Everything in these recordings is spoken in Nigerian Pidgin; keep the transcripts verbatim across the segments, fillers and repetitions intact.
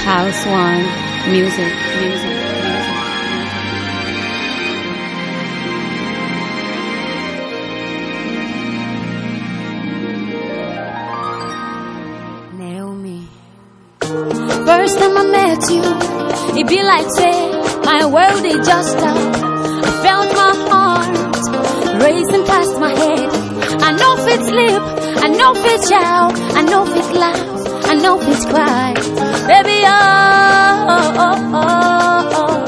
House One Music, music, music. Naomi. First time I met you, it be like say my world is just stop. I felt my heart racing past my head. I know if it's sleep, I know if it's shout, I know if it's laugh, I know if it's cry. Baby, oh, oh, oh, oh, oh.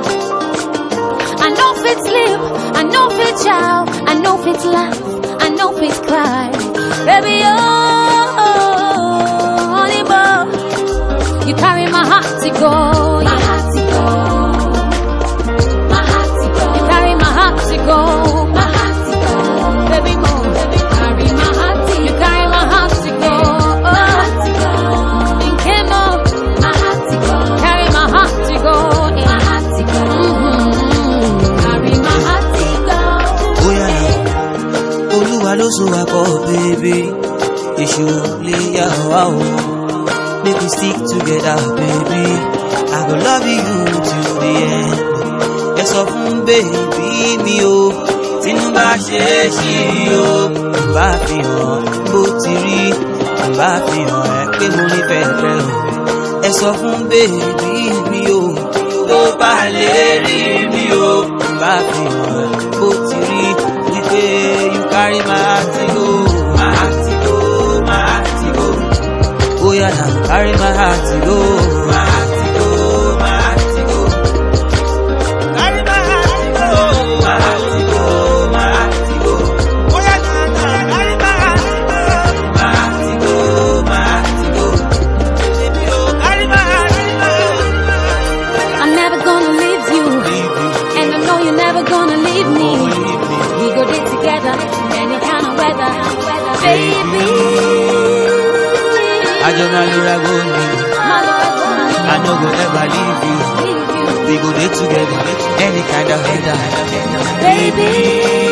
I know if it's sleep, I know if it's shout, I know if it's laugh, I know if it's cry. Baby, oh, oh, honey boy, you carry my heart to go, my heart to go, my heart to go. You carry my heart to go, my heart to go, baby more. Baby, carry my heart to you carry my heart to go, oh, my heart to go. In Kemo, my heart to go, carry my heart to go, my heart to go, mm-hmm. Carry my heart to go. Oh yeah, Oluwa lo so wa ko baby, Ishu le ya wa. Make we stick together, baby. I go love you till the end. Yes, of baby, me oh. Tinu ba se si o, ba fi hàn bó ti rí, ba fi hàn ẹ pé mo nífẹ̀ẹ́ rẹ o. Ẹ sọ fún baby mi o, tó bá lè rí mi o, ba fi hàn bó ti rí, wípé you carry my heart to go, my heart to go, my heart to go. Oh yeah, now carry my heart to go, my heart to go, my heart to go. Carry my heart to go, my heart to go, my heart to go. Oh yeah, now carry my heart to go, my heart to go, my heart to go. Baby, oh, carry my heart to go. I'm never gonna leave you, Leave you. and I know you're never gonna leave me. Oh, leave me. We go there together, any kind of weather, baby. I just know you're a good man. I know we'll never leave you. We go there together, any kind of weather, Baby.